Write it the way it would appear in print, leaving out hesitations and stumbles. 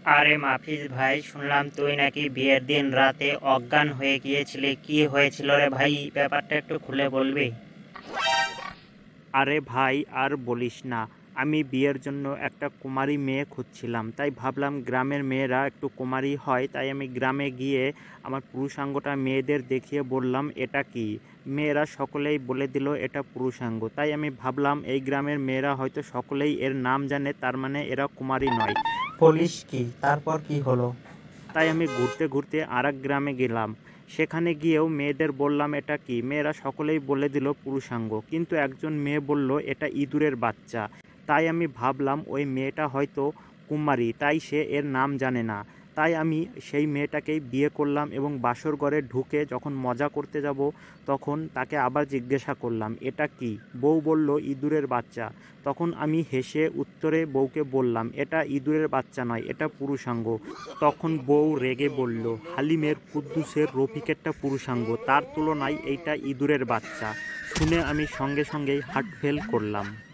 আরে মাফিজ ভাই, শুনলাম তুই নাকি বিয়ের দিন রাতে অজ্ঞান হয়ে গিয়েছিলি। কি হয়েছিল রে ভাই? ব্যাপারটা একটু খুলে বলবি? আরে ভাই আর বলিস না, আমি বিয়ের জন্য একটা কুমারী মেয়ে খুঁজছিলাম, তাই ভাবলাম গ্রামের মেয়েরা একটু কুমারী হয়, তাই আমি গ্রামে গিয়ে আমার পুরুষাঙ্গটা মেয়েদের দেখিয়ে বললাম এটা কি। মেয়েরা সকলেই বলে দিল এটা পুরুষাঙ্গ, তাই আমি ভাবলাম এই গ্রামের মেয়েরা হয়তো সকলেই এর নাম জানে, তার মানে এরা কুমারী নয়। বলিস কি? তারপর কি হলো? তাই আমি ঘুরতে ঘুরতে আরেক গ্রামে গেলাম। সেখানে গিয়েও মেয়েদের বললাম এটা কি, মেয়েরা সকলেই বলে দিল পুরুষাঙ্গ, কিন্তু একজন মেয়ে বলল এটা ইঁদুরের বাচ্চা। তাই আমি ভাবলাম ওই মেয়েটা হয়তো কুমারী, তাই সে এর নাম জানে না। তাই আমি সেই মেয়েটাকেই বিয়ে করলাম এবং বাসর ঘরে ঢুকে যখন মজা করতে যাব তখন তাকে আবার জিজ্ঞাসা করলাম এটা কি। বউ বলল ইঁদুরের বাচ্চা। তখন আমি হেসে উত্তরে বউকে বললাম এটা ইঁদুরের বাচ্চা নয়, এটা পুরুষাঙ্গ। তখন বউ রেগে বলল হালিমের, কুদ্দুসের, রফিকেরটা পুরুষাঙ্গ, তার তুলনায় এইটা ইঁদুরের বাচ্চা। শুনে আমি সঙ্গে সঙ্গেই হার্ট ফেল করলাম।